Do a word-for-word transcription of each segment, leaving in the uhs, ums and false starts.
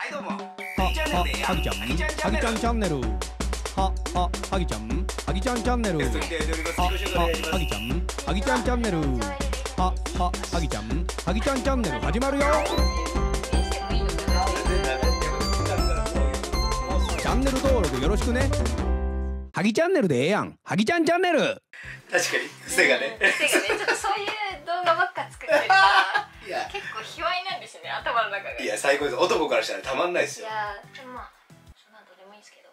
はいどうも。 はははぎちゃんはぎちゃんチャンネルはははぎちゃんはぎちゃんチャンネルはははぎちゃんはぎちゃんチャンネルはははぎちゃんはぎちゃんチャンネル始まるよ。チャンネル登録よろしくね。はぎチャンネルでええやん。はぎちゃんチャンネル。 確かに癖がね。 癖がね、ちょっとそういう動画ばっか作ってるからいや結構卑猥なんですね、頭の中が。 いや最高です。男からしたらたまんないですよ。 いやでもまあそんなんどうでもいいんですけど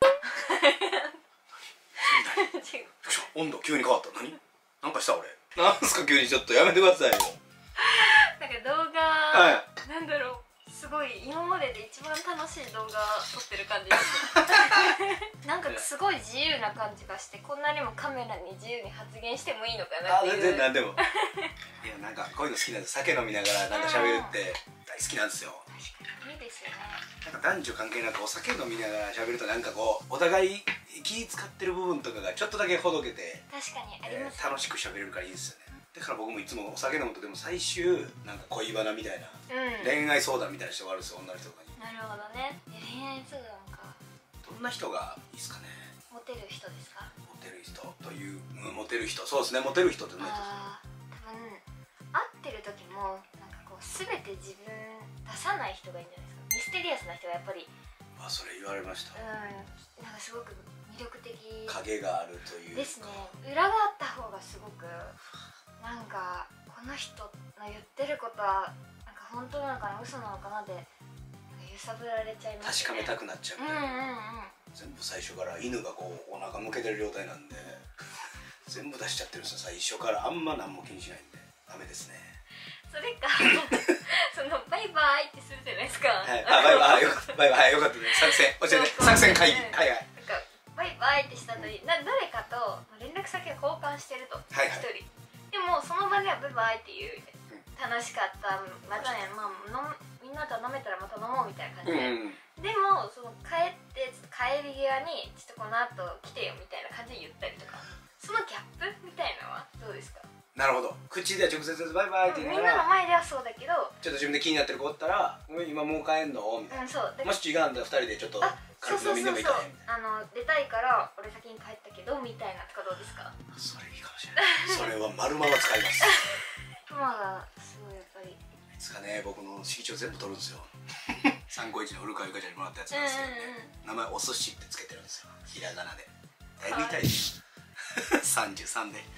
温度急に変わった。何なんかした俺。なんすか急に。ちょっとやめてくださいよ。 なんか動画、 はい、 なんだろう、すごい今までで一番楽しい動画撮ってる感じですなんかすごい自由な感じがして、こんなにもカメラに自由に発言してもいいのかなっていう。 あ、全然何でもいやなんかこういうの好きなんです。酒飲みながらなんか喋るって大好きなんですよ。 確かにいいですよね。 なんか男女関係なくお酒飲みながら喋るとなんかこうお互い気使ってる部分とかがちょっとだけほどけて、 確かにあります、 えー、楽しく喋れるからいいですよね。だから僕もいつもお酒飲むとでも最終なんか恋バナみたいな、うん、恋愛相談みたいな人があるんですよ、女の人とかに。 なるほどね。恋愛相談か。 どんな人がいいですかね。 モテる人ですか。 モテる人という、うん、モテる人、そうですね、モテる人って何ですか。 多分会ってる時もなんかこう全て自分出さない人がいいんじゃないですか。ミステリアスな人がやっぱり。 あ、それ言われました。 うん、なんかすごく魅力的影があるというですね。裏があった方がすごくなんかこの人の言ってることはなんか本当なのかな嘘なのかなで揺さぶられちゃいますね。 確かめたくなっちゃう。うんうんうん。全部最初から犬がこうお腹向けてる状態なんで全部出しちゃってるんですよ最初から。あんま何も気にしないんでダメですね。 それかそのバイバイってするじゃないですか。 はい、あ、バイバイ、よかった、バイバイ、よかったね。作戦、教えて、作戦会議。はいはい。 なんかバイバイってした後にな誰かと連絡先を交換してると一、はいはい、人でもその場ではバイバイっていう、うん、楽しかったまたね、まあ、のみんなと飲めたらまた飲もうみたいな感じで、うんうん、でもその帰ってちょっと帰り際にちょっとこの後来てよみたいな感じで言ったりとか、そのギャップみたいなのはどうですか。 なるほど。口では直接バイバイって言いながら、 みんなの前ではそうだけどちょっと自分で気になってる子おったら「今もう帰んの?」みたいな、うん、そうもし違うんだらふたりでちょっと軽く飲みでもいいかいみたいな。 あの出たいから俺先に帰ったけどみたいなとかどうですか。 それいいかもしれないそれは丸まま使いますママがすごいやっぱりいつかね、僕の色紙を全部取るんですよさんごいちの古川ゆかちゃんにもらったやつなんですけどね、名前お寿司ってつけてるんですよ、ひらがなで。だいぶ痛いですさんじゅうさんで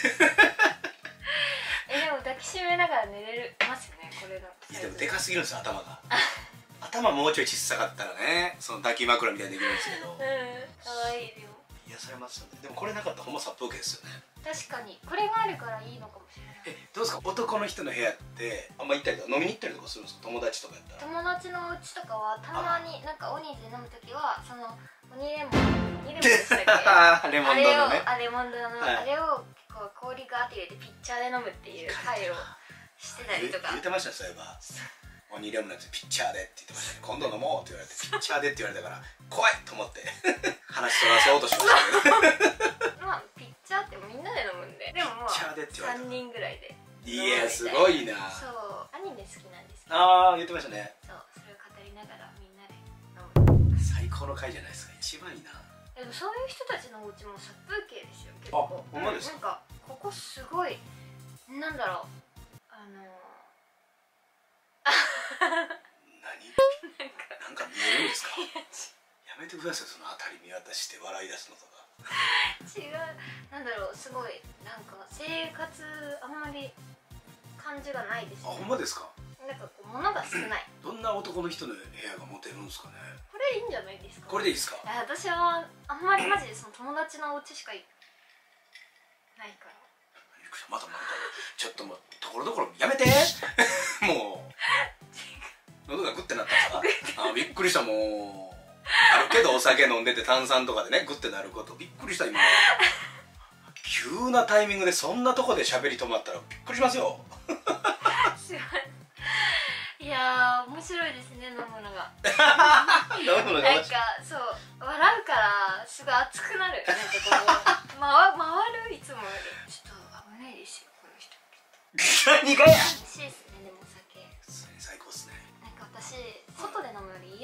え、でも抱きしめながら寝れますよね、これの。 いやでもでかすぎるんですよ、頭が頭もうちょい小さかったらね、その抱き枕みたいにできるんですけど、うん、 かわいい。でも癒されますよね。でもこれなかったらほんま殺風景ですよね。 確かにこれがあるからいいのかもしれない。 え、どうですか、男の人の部屋ってあんま行ったりとか飲みに行ったりとかするんですか、友達とかやったら。 友達のうちとかはたまになんかオニで飲むときはそのオニレモン、オニレモンでしたっけレモンドのね、 あれを、あレモンドの、はい、あれをこう氷ガーって入れてピッチャーで飲むっていう会をしてたりとか言ってましたね、そういえばオニレモンのやつピッチャーでって言ってましたね。今度飲もうって言われてピッチャーでって言われたから怖いと思って話そらそうとしましたけどまあピッチャーってみんなで飲むんで、でももうさんにんぐらいで。 いやすごいな。 そうアニメ好きなんですけど、 ああ言ってましたね。 そう、それを語りながらみんなで飲む。 最高の回じゃないですか、一番いいな。 でもそういう人たちのお家も殺風景ですよ、結構。 あ、ほんまですか。 なんかここすごいなんだろう、あの何なんか見えるんですかやめてください、その辺り見渡して笑い出すのとか違う、なんだろう、すごいなんか生活あんまり感じがないです、ね、 あ、ほんまですか。 なんかこう物が少ない。 どんな男の人の部屋がモテるんですかね。 これいいんじゃないですか。 これでいいですか。 私はあんまりマジでその友達のお家しかないから。 またなんかちょっともうところどころやめてもう喉がグッてなったんですかあ、びっくりした。もうあるけどお酒飲んでて炭酸とかでねグッてなること、びっくりした今急なタイミングでそんなとこで喋り止まったらびっくりしますよいやー面白いですね、飲むのが飲むのがなんかそう笑うからすごい熱くなる。なんかこう回回るいつもより。ちょっと危ないですよこの人何がや。 美味しいですね、でもお酒最高っすね。 なんか私外で飲むより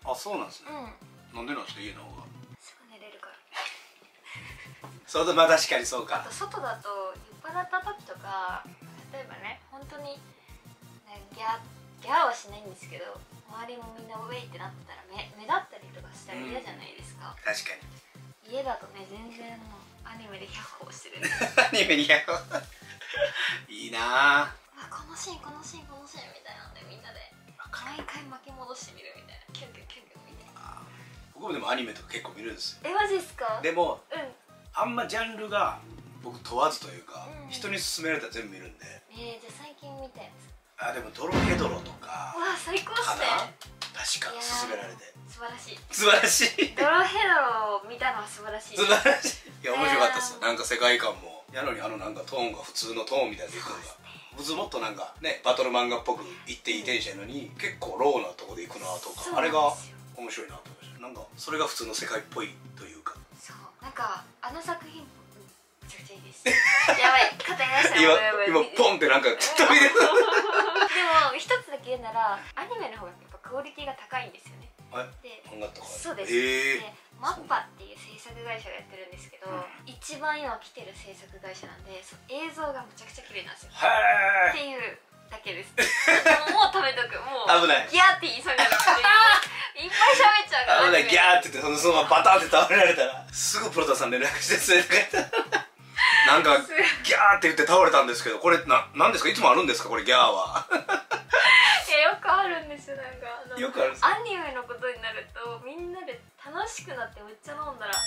あ、そうなんですね。 うん。 なんでなんですか、家の方が。 すぐ寝れるから。 そうだ、まあ確かにそうか。 あと外だと酔っ払った時とか、例えばね、本当にギャギャーはしないんですけど、周りもみんなウェイってなってたら目目立ったりとかしたら嫌じゃないですか。 確かに。 家だとね、全然もうアニメで百歩してるんでアニメにひゃくいいなぁ。 あ、このシーンこのシーンこのシーンみたいなんで、みんなで毎回巻き戻してみるみたいな、キュンキュンキュンキュンみたいな。 僕もでもアニメとか結構見るんですよ。 え、マジですか？ でもうん。 あんまジャンルが僕問わずというか、 うん、 人に勧められたら全部見るんで。 えー、じゃあ最近見たやつ。 あ、でもドロヘドロとかうわ、最高っすね。 確か勧められて素晴らしい。 素晴らしい。 ドロヘドロを見たのは素晴らしい。 素晴らしい。いや面白かったっすよ。なんか世界観もやのに、あのなんかトーンが普通のトーンみたいでいくんが、普通もっとなんかねバトル漫画っぽくいっていい天使やのに、結構ローなとこでいくなとか、あれが面白いなと思いました。なんかそれが普通の世界っぽいというか。 そう、なんかあの作品めちゃくちゃいいです。やばい、肩やらした今今ポンってなんか飛び出た。 でも一つだけ言うなら、アニメの方がやっぱクオリティが高いんですよね。で、 漫画とか。 そうです。 へー。 で、マッパっていう制作会社がやってるんですけど、一番今来てる制作会社なんで、そう映像がむちゃくちゃ綺麗なんですよ。 へー。 っていうだけです。もう食べとく。もう危ない。 ギャーって言いそうになるので、いっぱい喋っちゃうから。 危ない。ギャーって言ってそのそのままバタンって倒れられたら、すぐプロタさん連絡して連れて帰った。なんかギャーって言って倒れたんですけど、これななんですか？いつもあるんですかこれギャーは？ いや、よくあるんですよ。なんかあのよくあるんです。 アニメのことになるとみんなで楽しくなってめっちゃ飲んだら。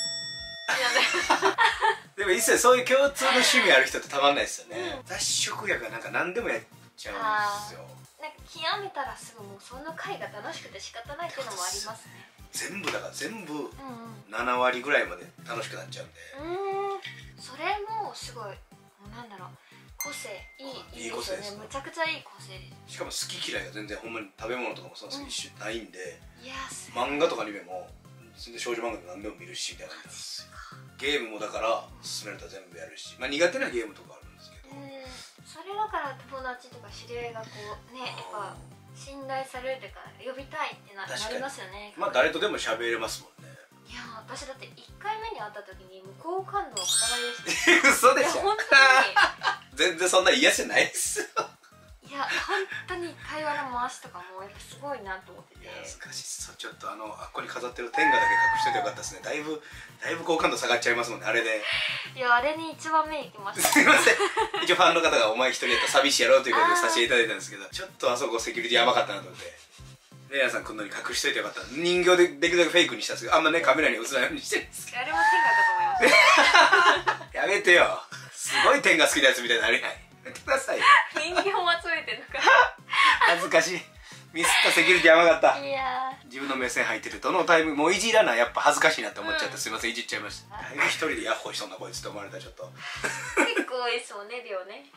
でも一切そういう共通の趣味ある人ってたまんないですよね。雑食やからなんか何でもやっちゃうんですよ。 なんか極めたらすぐもうその回が楽しくて仕方ないっていうのもありますね。 全部だから全部うんうん。 ななわりぐらいまで楽しくなっちゃうんで。 うーん、それもすごい、もうなんだろう、個性いい、いいですよね。むちゃくちゃいい個性です。 しかも好き嫌いが全然ほんまに食べ物とかもそうなんですけど、一緒ないんで、 いや、 漫画とかアニメも全然少女漫画で何でも見るしみたいな感じです。ゲームもだから勧められたら全部やるし、まあ苦手なゲームとかあるんですけど、 うん、それだから友達とか知り合いがこうね、やっぱ信頼されるというか呼びたいってななりますよね。 まあ誰とでも喋れますもんね。いや、私だっていっかいめに会った時にもう好感度の塊でした。 嘘でしょ。 本当に全然そんな嫌じゃないですよ。 いや、本当に会話の回しとかもやっぱすごいなと思ってて。 難しいっす。ちょっとあのあっこに飾ってる天下だけ隠しといてよかったですね。だいぶだいぶ好感度下がっちゃいますもんね、あれで。 いや、あれに一番目いきました。 すいません。一応ファンの方がお前一人やったら寂しいやろうということでさせていただいたんですけど、ちょっとあそこセキュリティやばかったなと思って。レイヤーさん来るのに隠しといてよかった。人形でできるだけフェイクにしたんですけど、あんまねカメラに映らないようにしてるんですけど。 あれも天下だと思いました。 やめてよ。すごい天が好きなやつみたいになれない。やめてくださいよ。 人形を集めてるのか。 恥ずかしい。ミスったセキュリティやばかった。 いやー、 自分の目線入っててどのタイミングもういじらなやっぱ恥ずかしいなって思っちゃって、うん、すいませんいじっちゃいました。だいぶ一人でヤッホーしそうなこいつって思われたらちょっと結構多いですもんね、量ね。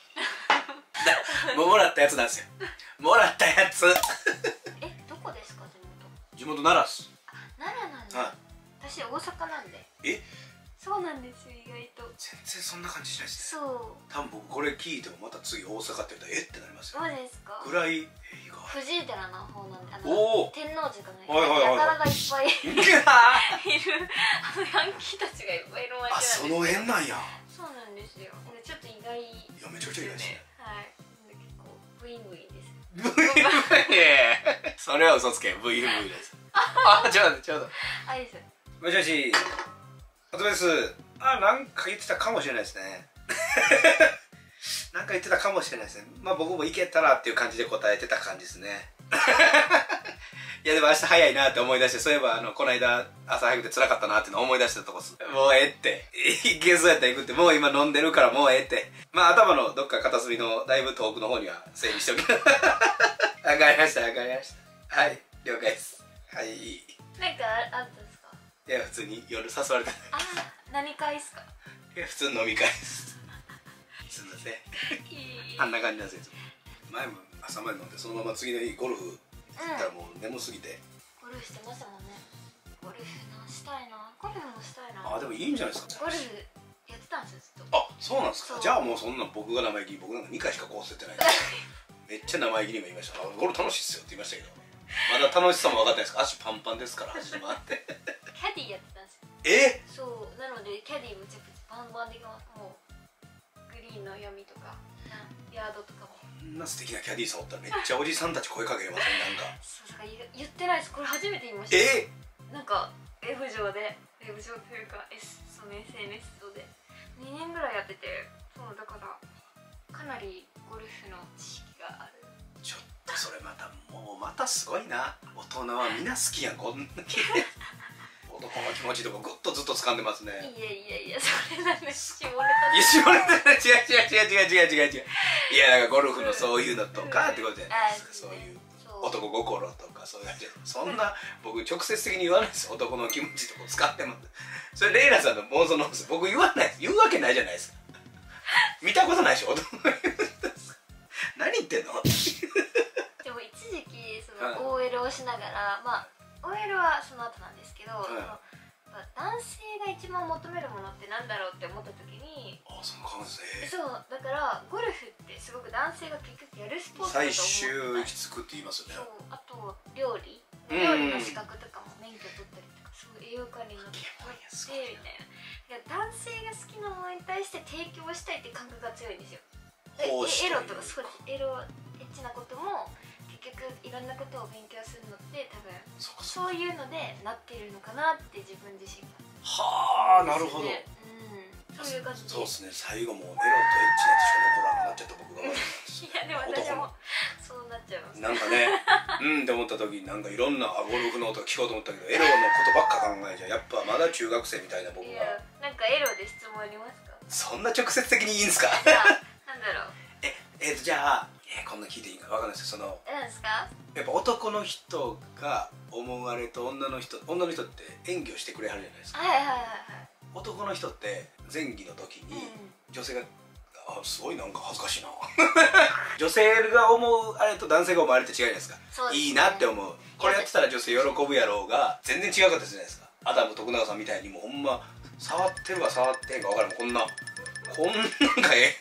もうもらったやつなんですよ。もらったやつ。 え、どこですか、地元？ 地元奈良っす。 あ、奈良なんだ。私大阪なんで。 え、 そうなんですよ、意外と。 全然そんな感じしないですね。 そう、 多分僕これ聞いてもまた次大阪って言ったらえってなりますよ。 マジですか？ ぐらい。 藤井寺の方なんで、あの天王寺かな、やたらがいっぱいいる、あのヤンキーたちがいっぱいいる街なんですよ。 あ、その辺なんや。 そうなんですよ。ちょっと意外。いや、めちゃくちゃ意外ですね。 はい、結構ブイブイです。 ブイブイ。それは嘘つけ。ブイブイです。あ、ちょうどちょうど。 あ、いいです。 もしもし。あとです。あ、なんか言ってたかもしれないですね。なんか言ってたかもしれないですね。まあ僕もいけたらっていう感じで答えてた感じですね。いやでも明日早いなって思い出して、そういえばあのこの間朝早くて辛かったなっていうのを思い出したとこです。もうええって。いけそうやったら行くって、もう今飲んでるからもうええって。まあ頭のどっか片隅のだいぶ遠くの方には整理しておきます。わかりましたわかりました。はい、了解です。はい。 なんかあったんですか？ いや普通に夜誘われた。 あ、何会ですか？ いや普通の飲み会です。すみません。あんな感じなんですよ。前も朝まで飲んでそのまま次の日ゴルフ行ったらもう眠すぎて、 うん、ゴルフしてましたもんね。ゴルフのしたいな。ゴルフもしたいな。 あ、でもいいんじゃないですか。 ゴルフやってたんですよ、ずっと。 あ、そうなんですか。じゃあもうそんな僕が生意気に、僕なんかにかいしかコースやってないめっちゃ生意気にも言いました。ゴルフ楽しいっすよって言いましたけど、ままだ楽しさも分かってないですか。足パンパンですから始まってキャディーやってたんですよ。 えそうなのでキャディーむちゃくちゃバンバンできます。もうグリーンの闇とかヤードとかも。 こんな素敵なキャディーさんおったらめっちゃおじさんたち声かけれません？なんかそうだから言ってないです。これ初めて言いました。 えなんかウェブ上でウェブ上というか、S、その エスエヌエス 上でにねんぐらいやってて、そうだからかなりゴルフの知識がある。 ちょっとそれまたもうまたすごいな。大人はみんな好きやんこんな男の気持ちとかぐっとずっと掴んでますね。 いやいやいや、それなんです下ネタ。 いや下ネタ違う違う違う違う違う違う違う。いやなんかゴルフのそういうのとかってことじゃないですか。そういう男心とかそういうやつ。そんな僕直接的に言わないですよ。男の気持ちとか使ってます。それレイラさんの妄想のです。僕言わないです。言うわけないじゃないですか。見たことないでしょ男の気持ち。何言ってんのでも一時期その オーエル をしながら、まあ オーエル はその後なんですけど、その男性が一番求めるものってなんだろうって思った時に、 あ、その感じで、 そうだからゴルフってすごく男性が結局やるスポーツだと思う。 最終行き着くって言いますよね。 そう、あと料理料理の資格とかも免許取ったりとか、そう栄養管理の取ってみたいな。男性が好きなものに対して提供したいっていう感覚が強いんですよ。エロとかそうエロエッチなことも結局いろんなことを勉強するのって多分そういうのでなっているのかなって自分自身が。 はあ、なるほど。 うん、そういう感じで。 そうですね。最後もうエロとエッチなしか残らなくなっちゃった僕が。 いやでも私もそうなっちゃいます。 なんかね、うんって思った時になんかいろんなゴルフの音聞こうと思ったけどエロのことばっか考えちゃう。やっぱまだ中学生みたいな僕が。 いやなんかエロで質問ありますか？ そんな直接的にいいんですか？ なんだろう。 え、えーとじゃあ、えー、こんな聞いていいかわかんないですけど、そのなんですか？ やっぱ男の人が思われと女の人女の人って演技をしてくれはるじゃないですか。 はいはいはいはい。 男の人って前戯の時に女性が、あ、すごいなんか恥ずかしいな女性が思うあれと男性が思われて違うじゃないですか。 そうですね、 いいなって思う。これやってたら女性喜ぶやろうが全然違うかったじゃないですか。アダム徳永さんみたいにもうほんま触ってるか触ってへんか分からん、こんなこんなんかえ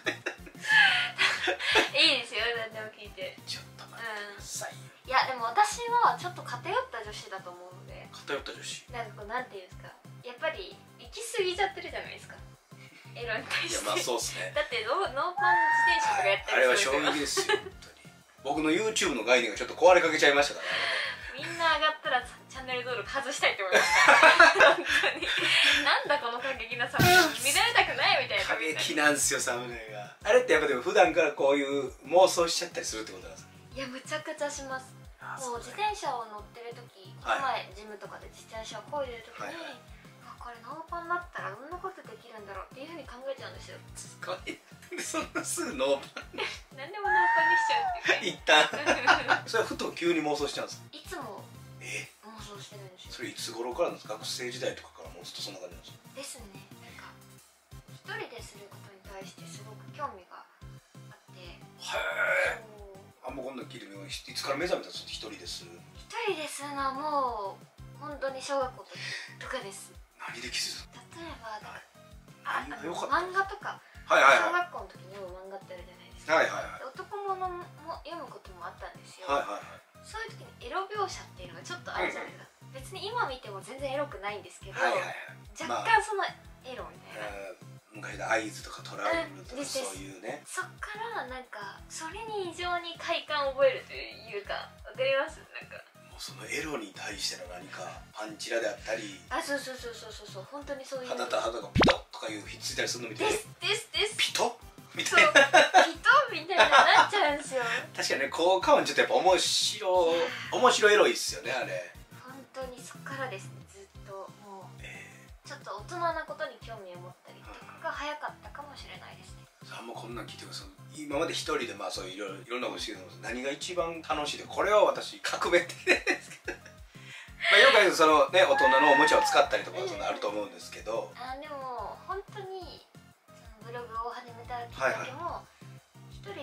いいですよ、何でも聞いて。 ちょっと待ってくださいよ、 うん、いやでも私はちょっと偏った女子だと思うので。 偏った女子なんかこうなんていうんですか、やっぱり行き過ぎちゃってるじゃないですか、エロに対して。 いやまあそうっすねだってノーノーパン自転車とかやったあれはりする衝撃ですよ本当に。僕の YouTube の概念がちょっと壊れかけちゃいましたからね。 みんな上がったらチャンネル登録外したいって思いました本当に。なんだこの過激なサムネ見られたくないみたいな。 過激なんすよサムネが。あれってやっぱでも普段からこういう妄想しちゃったりするってことなんですか？ いやむちゃくちゃします。もう自転車を乗ってる時、この前ジムとかで自転車を漕いでる時に、はいはい、あこれノーパンだったらどんなことできるんだろうっていうふうに考えちゃうんですよ。 すごい。そんなすぐノーパン何でもノーパンにしちゃうっていう一旦それはふと急に妄想しちゃうんですか？ いつもえ妄想してるんですよ。 それいつ頃からなんですか？学生時代とかからもうずっとそんな感じなんですか？ ですね。なんか一人ですることに対してすごく興味があって。へえ。あんまこんな聞いてみよう。いつから目覚めたんですか？一人でする。 一人でするのはもう本当に小学校とかです。 何で気づいた？ 例えばあの漫画とか、 はいはいはい、 小学校の時に読む漫画ってあるじゃないですか。 はいはいはい、 男物も読むこともあったんですよ。 はいはいはい、 そういう時にエロ描写っていうのがちょっとあるじゃないですか、うん、別に今見ても全然エロくないんですけど、はいはいはい、若干そのエロみたいな、 まあ、昔の合図とかトラブルとかそういうね。 そっからなんかそれに異常に快感を覚えるというか、わかります？なんかもうそのエロに対しての何かパンチラであったり、 あ、そうそうそうそうそうそう、本当にそういう肌と肌がピトッとかいうひっついたりするのみたいな。 ですですです。 ピトッみたいな。 ピトッみたいななっちゃうんですよ。 確かにね、効果音ちょっとやっぱ面白面白エロいっすよねあれ。 本当にそっからですね、ずっともう、えー、ちょっと大人なことに興味を持ったりとかが早かったかもしれないですね。 あんまこんなん聞いてください。今まで一人でまあそういろいろいろんなことしてると思うんです。何が一番楽しいで、これは私革命的ですけどまあよく言うそのね、大人のおもちゃを使ったりとかそんなあると思うんですけど、 あでも本当にそのブログを始めたきっかけも、はいはい、一人でやって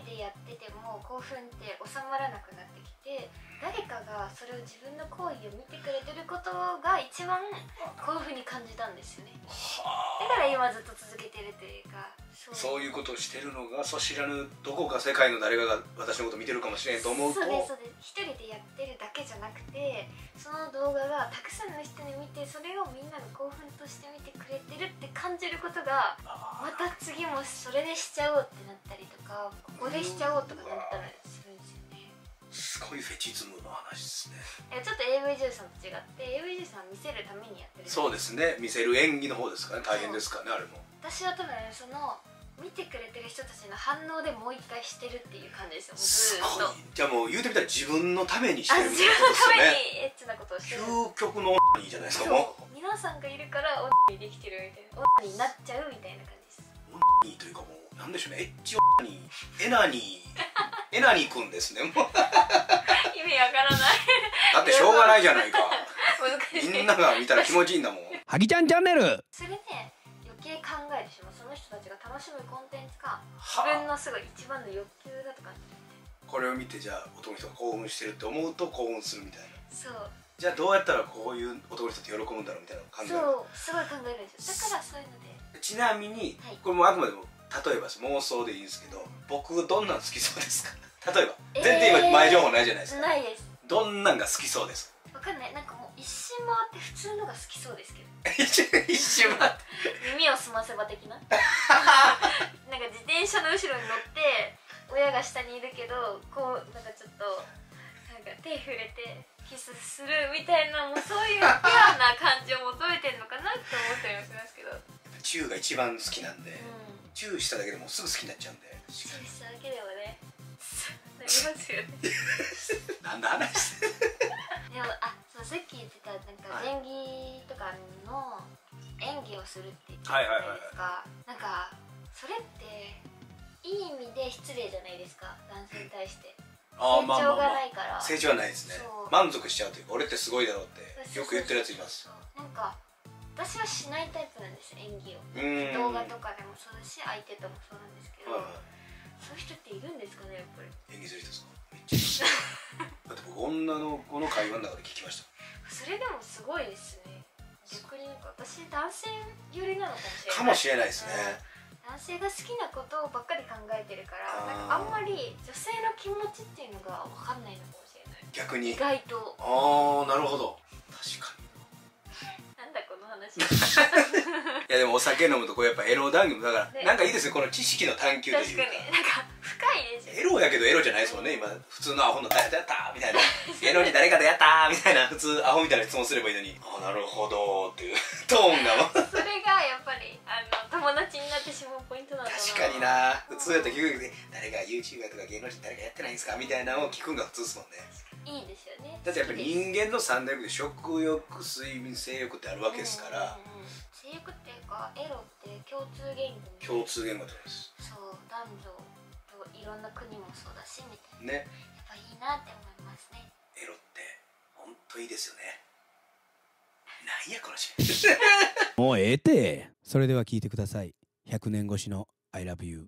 ってても興奮って収まらなくなってきて、誰かがそれを自分の行為を見てくれてることが一番興奮に感じたんですよね。だから今ずっと続けてるというか、 そういうことをしてるのがそ知らぬどこか世界の誰かが私のこと見てるかもしれんと思うと、 そうですそうです。一人でやってるだけじゃなくて、その動画がたくさんの人に見て、それをみんなが興奮として見てくれてるって感じることが、また次もそれでしちゃおうってなったりとか、ここでしちゃおうとかなったらするんですよね。 すごいフェチズムの話ですね。 ちょっと エーブイ 女優さんと違って エーブイ 女優さんは見せるためにやってる。 そうですね、見せる演技の方ですからね。大変ですからね、あれも。 私は多分その見てくれてる人たちの反応でもう一回してるっていう感じですよ。もうずーっと。 じゃあもう言うてみたら自分のためにしてるみたい自分なことですよね。 のためにエッチなことをしてる。 究極のいいじゃないですか。もう皆さんがいるからオにできてるみたいな、オになっちゃうみたいな感じです。 オにというかもうなんでしょうね、エッチオにエナにエナに行くんですね。もう意味わからない。 だってしょうがないじゃないか。 難しい。 みんなが見たら気持ちいいんだもん。 はぎちゃんチャンネル。 それで余計考えてしまう。その人たちが楽しむコンテンツが自分のすごい一番の欲求だとかって。 これを見てじゃあ男の人が興奮してるって思うと興奮するみたいな。 そう。 じゃあどうやったらこういう男の人って喜ぶんだろうみたいな感じ。 そうすごい考えるんですよ。だからそういうので。 ちなみに、はい、これもあくまでも例えば妄想でいいんですけど、僕どんなん好きそうですか？例えば、えー、全然今前情報ないじゃないですか。 ないです。 どんなんが好きそうです？ わかんない。なんかもう一周回って普通のが好きそうですけど。 一周回って耳を澄ませば的な。なんか自転車の後ろに乗って親が下にいるけど、こうなんかちょっとなんか手触れてキスするみたいな、もうそういうピュアな感じを求めてるのかなって思ったりもしますけど。 チューが一番好きなんで、 うん、 チューしただけでもうすぐ好きになっちゃうんで。 チューしただけでもねなりますよね。 なんだ話でもあそうさっき言ってたなんか前戯とかの演技をするって言ってたじゃないですか。なんかそれっていい意味で失礼じゃないですか、男性に対して。成長がないから。 成長はないですね。満足しちゃうというか、俺ってすごいだろうってよく言ってるやついます。 なんか私はしないタイプなんですよ、演技を。動画とかでもそうだし相手ともそうなんですけど、そういう人っているんですかね、やっぱり。 演技する人ですか？めっちゃいますだって僕女の子の会話の中で聞きました。 それでもすごいですね。逆になんか私男性寄りなのかもしれない。かもしれないですね。 男性が好きなことばっかり考えてるから、なんかあんまり女性の気持ちっていうのが分かんないのかもしれない。 逆に。 意外と。 ああ、なるほど。確かに。 なんだこの話。 いやでもお酒飲むとこうやっぱエロ談義もだからなんかいいですね、この知識の探求というか。 確かになんか深いですよ。エロやけどエロじゃないですもんね。今普通のアホの誰とやったみたいな、エロに誰かとやったみたいな普通アホみたいな質問すればいいのに、ああなるほどっていうトーンがそれがやっぱりあの友達になってしまうポイントなんだな。 確かにな。普通やったら聞くけど誰が YouTuber とか芸能人誰かやってないんですかみたいなのを聞くのが普通ですもんね。 いいですよね。 だってやっぱり人間の三大欲で食欲、睡眠、性欲ってあるわけですから。 性欲っていうかエロって共通言語。 共通言語ってことです。 そう、男女といろんな国もそうだしみたいな。 ね。 やっぱいいなって思いますね。 エロって本当いいですよね。なんやこの人。 もうええて。それでは聞いてください。ひゃくねん越しの I love you。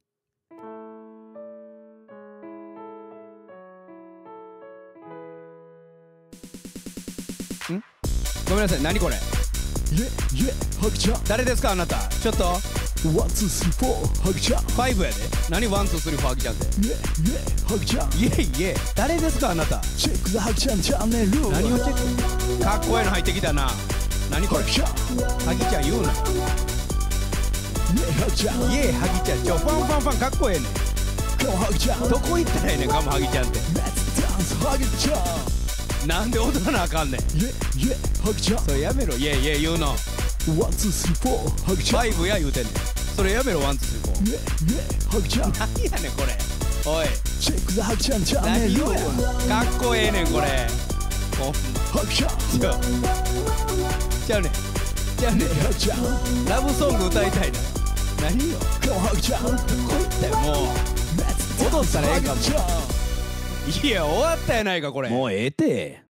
ん？ごめんなさい、何これ？ イェイイェイ、ハグちゃん。 誰ですかあなた？ちょっとワンツースリーフォー、ハグちゃん。 ファイブやで。何ワンツースリーフォーハグちゃんって？ イェイイェイ、ハグちゃん。 イェイイェイ。誰ですかあなた？ チェックザハグちゃんチャンネル。 何をチェック？かっこええの入ってきたな。何これ？ハギちゃん言うな。 イェイハグちゃん。 イェイハギちゃん。ちょファンファンファンかっこええねん。 カモハグちゃん。 どこ行ったらええねんカモハギちゃんって。 レッツダンスハグちゃん。 なんで踊らなあかんねん。 イェイイェイハグちゃん。 それやめろ。イェイイェイ言うの。 ワンツースリーフォー、ハグちゃん。 ファイブや言うてんねん。それやめろワンツースリーフォー。 イェイイェイハグちゃん。 何やねんこれ。おいチェックザハグちゃんチャンネル。 何言うねん。かっこええねんこれ。ほんまハグちゃん。 ちゃうちゃうねんちゃうねん。 ハグちゃん。 ラブソング歌いたいな。何よ。 カモハグちゃん。 こいったよもう。踊ったらええかも。いや終わったやないかこれ。もうええて。